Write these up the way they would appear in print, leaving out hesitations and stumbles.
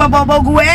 sama bobo gue.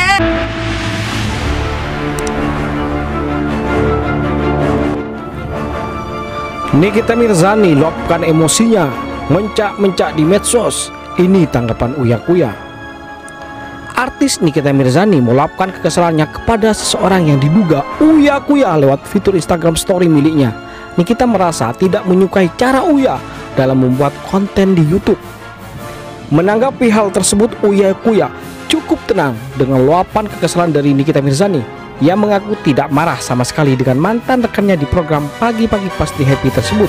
Nikita Mirzani luapkan emosinya, mencak-mencak di medsos. Ini tanggapan Uya Kuya. Artis Nikita Mirzani meluapkan kekesalannya kepada seseorang yang diduga Uya Kuya lewat fitur Instagram Story miliknya. Nikita merasa tidak menyukai cara Uya dalam membuat konten di YouTube. Menanggapi hal tersebut, Uya Kuya cukup tenang dengan luapan kekesalan dari Nikita Mirzani. Ia mengaku tidak marah sama sekali dengan mantan rekannya di program Pagi-Pagi Pasti Happy tersebut.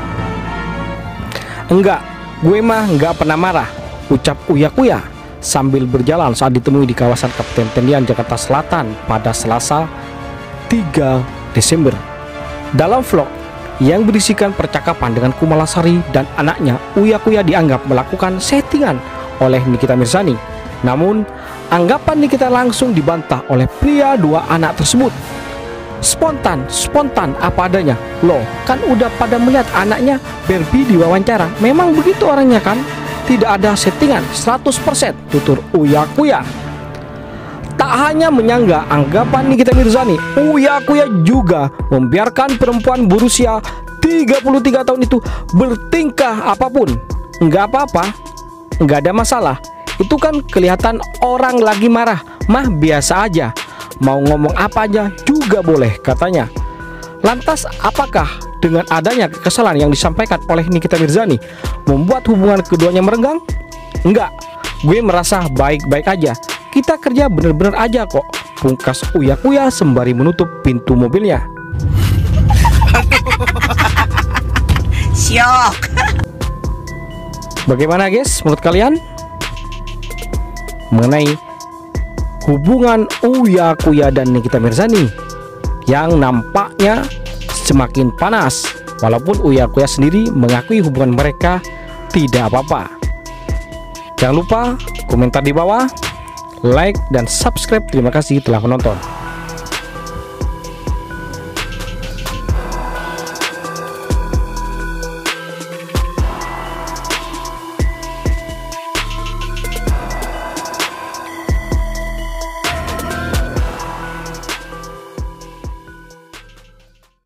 "Enggak, gue mah enggak pernah marah," ucap Uya Kuya sambil berjalan saat ditemui di kawasan Kapten Tendian, Jakarta Selatan pada Selasa 3 Desember. Dalam vlog yang berisikan percakapan dengan Kumalasari dan anaknya, Uya Kuya dianggap melakukan settingan oleh Nikita Mirzani. Namun, anggapan Nikita langsung dibantah oleh pria dua anak tersebut. Spontan apa adanya. Loh, kan udah pada melihat anaknya Barbie diwawancara. Memang begitu orangnya kan? Tidak ada settingan 100%, tutur Uya Kuya. Tak hanya menyangga anggapan Nikita Mirzani, Uya Kuya juga membiarkan perempuan berusia 33 tahun itu bertingkah apapun. Enggak apa-apa, enggak ada masalah. Itu kan kelihatan orang lagi marah, mah biasa aja. Mau ngomong apa aja juga boleh, katanya. Lantas apakah dengan adanya kekesalan yang disampaikan oleh Nikita Mirzani membuat hubungan keduanya merenggang? Enggak, gue merasa baik-baik aja. Kita kerja bener-bener aja kok, pungkas Uya Kuya sembari menutup pintu mobilnya. Syok. Bagaimana guys menurut kalian mengenai hubungan Uya Kuya dan Nikita Mirzani yang nampaknya semakin panas, walaupun Uya Kuya sendiri mengakui hubungan mereka tidak apa-apa? Jangan lupa komentar di bawah, like dan subscribe. Terima kasih telah menonton.